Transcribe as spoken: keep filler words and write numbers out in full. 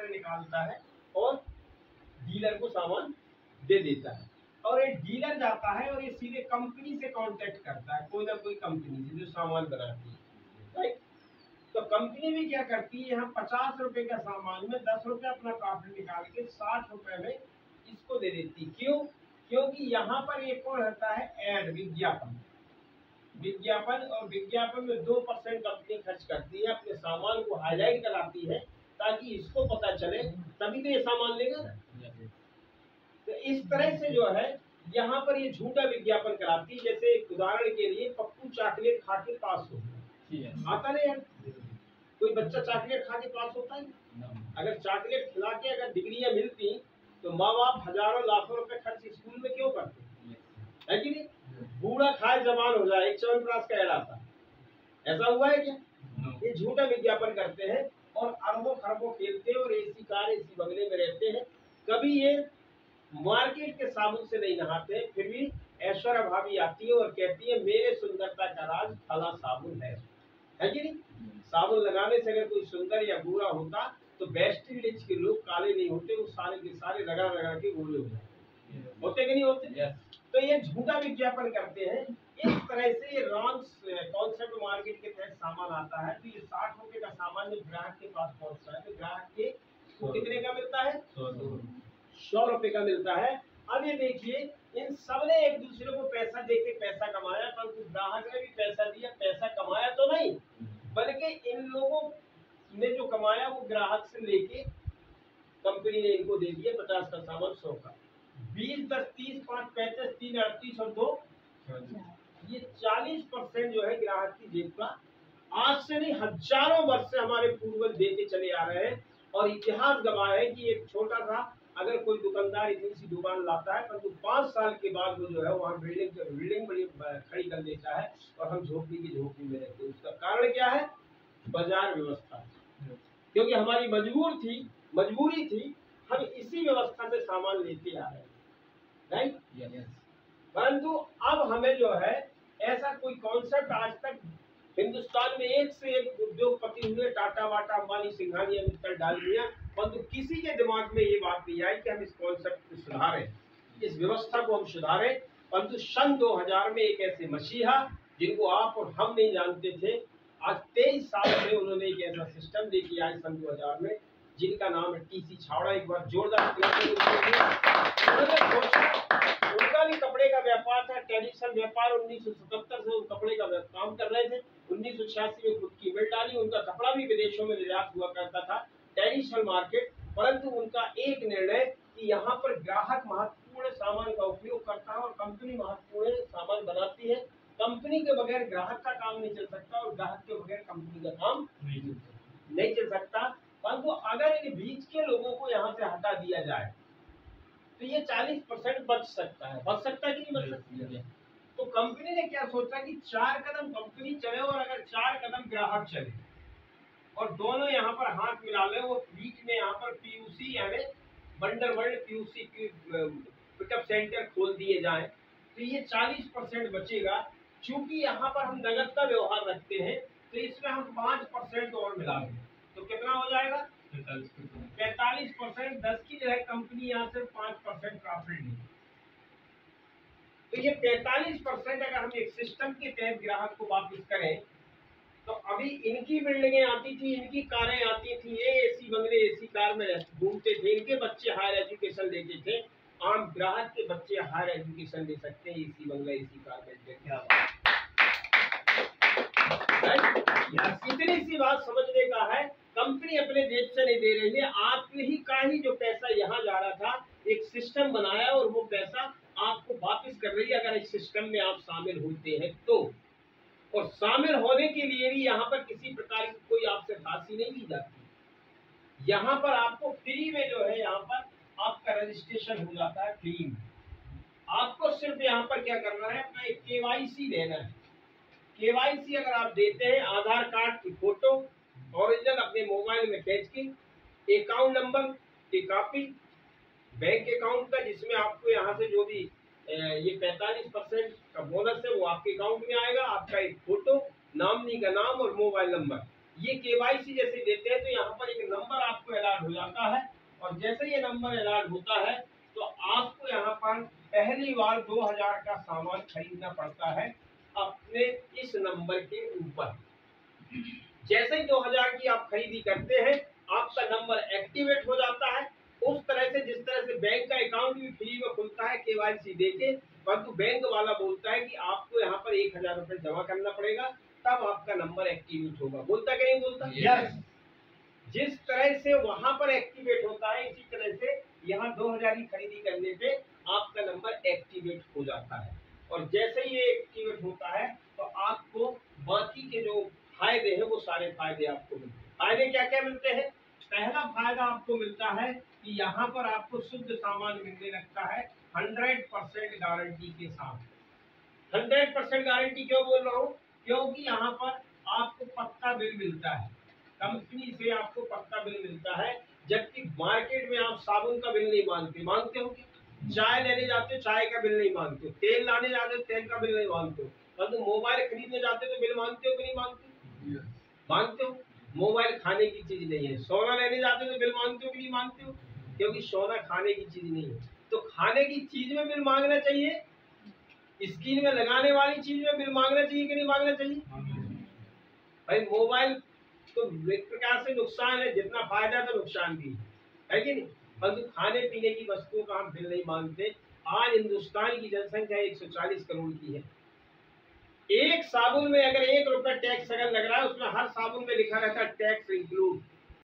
तरह निकालता है और डीलर को सामान दे देता है। और ये डीलर जाता है और ये सीधे कंपनी से कांटेक्ट करता है, कोई ना कोई कंपनी से जो सामान बनाती है, राइट। तो कंपनी भी क्या करती है, यहाँ पचास रुपए का सामान में दस रुपए अपना प्रॉफिट निकाल के साठ रुपए में इसको दे देती। क्यों? क्योंकि यहाँ पर एक और रहता है एड, विज्ञापन। विज्ञापन और विज्ञापन में दो परसेंट कंपनी खर्च करती है, अपने सामान को हाईलाइट कराती है ताकि इसको पता चले, तभी तो ये सामान लेगा ना। तो इस तरह से जो है यहाँ पर ये झूठा विज्ञापन कराती है। जैसे उदाहरण के लिए पप्पू चॉकलेट खा के पास हो, आता नहीं यार, कोई बच्चा चॉकलेट खा के पास होता है? अगर चॉकलेट खिला के अगर डिग्रियां मिलती तो माँ बाप हजारों लाखों रुपए खर्च स्कूल में क्यों करते, है कि नहीं? बूढ़ा खाए जवान हो जाए, एक च्यवनप्राश का ऐड आता, ऐसा हुआ है क्या? ये झूठा विज्ञापन करते हैं और अरबों खरबों खेलते हैं और एसी कार एसी बंगले में रहते हैं। कभी ये मार्केट के साबुन से नहीं नहाते, फिर भी ऐश्वर्या भाभी आती है और कहती है मेरे सुंदरता का राज फला साबुन है, है कि नहीं? साबुन लगाने से अगर कोई सुंदर या बुरा होता तो वेस्ट इंडीज के लोग काले नहीं होते, वो सारे के सारे रगड़ रगड़ के गोरे हो जाते, होते कि नहीं होते? yes. तो ये झूठा विज्ञापन करते हैं। इस तरह से ये रॉन्ग कॉन्सेप्ट मार्केट के तहत सामान आता है। तो ये साठ रुपए का सामान जब ग्राहक के पास पहुंचता है तो ग्राहक के को कितने का मिलता है? सौ रुपए का मिलता है। अब ये देखिए, इन सब ने एक दूसरे को पैसा देके पैसा कमाया, परंतु ग्राहक ने भी पैसा दिया, पैसा कमाया तो नहीं, बल्कि इन लोगों ने जो कमाया वो ग्राहक से लेके कंपनी ने इनको दे दिया पचास का सामान सौ का। बीस दस तीस पाँच पैंतीस तीन अड़तीस और दो ये चालीस परसेंट जो है ग्राहक की जेब का आज से नहीं हजारों वर्ष से हमारे पूर्वज देते चले आ रहे हैं। और इतिहास गवाह है कि एक छोटा सा अगर कोई दुकानदार इतनी सी दुकान लाता है परंतु पाँच साल के बाद वो जो है वहाँ बिल्डिंग बिल्डिंग बड़ी खड़ी कर देता है और हम झोपड़ी की झोपड़ी में रहते हैं। उसका कारण क्या है? बाजार व्यवस्था। क्योंकि हमारी मजबूर थी मजबूरी थी, हम इसी व्यवस्था से सामान लेते आ रहे हैं, राइट? yes. परंतु अब हमें जो है ऐसा कोई कॉन्सेप्ट आज तक हिंदुस्तान में एक से एक उद्योगपति हुए, टाटा वाटा अंबानी सिंघानिया मित्तल डाल दिया, परंतु किसी के दिमाग में ये बात नहीं आई कि हम इस कॉन्सेप्ट को सुधारें, इस व्यवस्था को हम सुधारें। परंतु सन दो हज़ार में एक ऐसे मसीहा जिनको आप और हम नहीं जानते थे, आज तेईस साल में उन्होंने एक ऐसा सिस्टम लेके आए सन दो हज़ार में, जिनका नाम है टीसी छावड़ा। एक बार जोरदार उन्होंने सोचा, उनका भी कपड़े का व्यापार था, ट्रेडिशनल व्यापार। उन्नीस सौ सतहत्तर से वो कपड़े का काम कर रहे थे। उन्नीस सौ छियासी में खुद की मिल डाली। उनका कपड़ा भी विदेशों में निर्यात हुआ करता था, ट्रेडिशनल मार्केट। परंतु उनका एक निर्णय कि यहाँ पर ग्राहक महत्वपूर्ण सामान का उपयोग करता है और कंपनी महत्वपूर्ण सामान बनाती है। कंपनी के बगैर ग्राहक का काम नहीं चल सकता और ग्राहक के बगैर कंपनी का काम नहीं चल सकता। परंतु अगर इन बीच के लोगों को यहाँ से हटा दिया जाए तो ये चालीस परसेंट बच सकता है। बच सकता है कि नहीं बच सकता है? तो कंपनी ने क्या सोचा कि चार कदम कंपनी चले और अगर चार कदम ग्राहक चले और दोनों यहाँ पर हाथ मिला ले, वो बीच में यहाँ पर पीयूसी यानी बंडर वर्ल्ड पीयूसी की पिकअप सेंटर खोल दिए जाए तो ये चालीस परसेंट बचेगा। चूंकि यहाँ पर हम नगद का व्यवहार रखते हैं तो इसमें हम पाँच परसेंट और मिला दें तो कितना हो जाएगा? पैंतालीस परसेंट। दस की जो है कंपनी यहाँ से पाँच परसेंट प्रॉफिट ली। तो ये पैंतालीस परसेंट अगर हम एक सिस्टम के तहत ग्राहक को वापस करें तो अभी इनकी बिल्डिंगें आती थी, इनकी कारें आती थी, ये एसी बंगले एसी कार में घूमते थे, इनके बच्चे हायर एजुकेशन लेते थे। आम ग्राहक के बच्चे हायर एजुकेशन ले सकते हैं एसी बंगला एसी कार में। क्या इतनी सी बात समझने का है। कंपनी अपने जेब से नहीं दे रही है, आप ही का ही जो पैसा यहाँ जा रहा था एक सिस्टम बनाया और वो पैसा आपको वापस कर रही है अगर इस सिस्टम में आप शामिल होते हैं तो। और शामिल होने के लिए भी यहाँ पर किसी प्रकार की कोई आपसे राशि नहीं ली जाती। यहाँ पर आपको फ्री में जो है यहाँ पर आपका रजिस्ट्रेशन हो जाता है फ्री में। आपको सिर्फ यहाँ पर क्या करना है, अपना एक केवाईसी देना है। केवाईसी अगर आप देते हैं, आधार कार्ड की फोटो ओरिजिनल अपने मोबाइल में खींच के, अकाउंट नंबर की कॉपी, बैंक अकाउंट का जिसमें आपको यहाँ से जो भी ये पैंतालीस परसेंट का बोनस है वो आपके अकाउंट में आएगा, आपका एक फोटो, नॉमिनी का नाम और मोबाइल नंबर, ये केवाईसी जैसे देते हैं तो यहाँ पर एक नंबर आपको अलॉट हो जाता है, और जैसे ये नंबर अलॉट होता है तो आपको यहाँ पर पहली बार दो हजार का सामान खरीदना पड़ता है अपने इस नंबर के ऊपर। जैसे ही दो हजार की आप खरीदी करते हैं आपका नंबर एक्टिवेट हो जाता है, उस तरह से जिस तरह से बैंक का अकाउंट भी फ्री में खुलता है केवाईसी देके, परंतु बैंक वाला बोलता है कि आपको यहाँ पर एक हजार रुपए जमा करना पड़ेगा तब आपका नंबर एक्टिवेट होगा। बोलता कि नहीं बोलता? यस। जिस तरह से वहां पर एक्टिवेट होता है इसी तरह से यहाँ दो हजार की खरीदी करने पे आपका नंबर एक्टिवेट हो जाता है, और जैसे ही ये एक्टिवेट होता है तो आपको बाकी के जो फायदे हैं वो सारे फायदे आपको मिलते हैं। फायदे क्या क्या मिलते हैं? पहला फायदा आपको मिलता है कि यहाँ पर आपको शुद्ध सामान मिलने लगता है हंड्रेड परसेंट गारंटी के साथ। हंड्रेड परसेंट गारंटी क्यों बोल रहा हूँ? क्योंकि यहाँ पर आपको पक्का बिल मिलता है, कंपनी से आपको पक्का बिल मिलता है, जबकि मार्केट में आप साबुन का बिल नहीं मांगते। मांगते हो क्या? चाय लेने जाते हो चाय का बिल नहीं मांगते हो, तेल लाने जाते हो तेल का बिल नहीं मांगते हो, परंतु मोबाइल खरीदने जाते हो तो बिल मांगते हो कि नहीं मांगते? मांगते हो। मोबाइल खाने की चीज नहीं है। सोना लेने जाते हो तो बिल मांगते हो कि नहीं मांगते हो? क्योंकि सोना खाने की चीज नहीं है, तो खाने की चीज में बिल मांगना चाहिए, स्किन में लगाने वाली चीज में बिल मांगना चाहिए कि नहीं मांगना चाहिए? भाई मोबाइल तो एक प्रकार से नुकसान है, जितना फायदा तो नुकसान भी है कि नहीं? परंतु खाने पीने की वस्तुओं का हम बिल नहीं मांगते। आज हिंदुस्तान की जनसंख्या एक सौ चालीस करोड़ की है। एक साबुन में अगर एक रुपया टैक्स अगर लग रहा है उसमें हर साबुन में लिखा रहता है टैक्स इंक्लूड।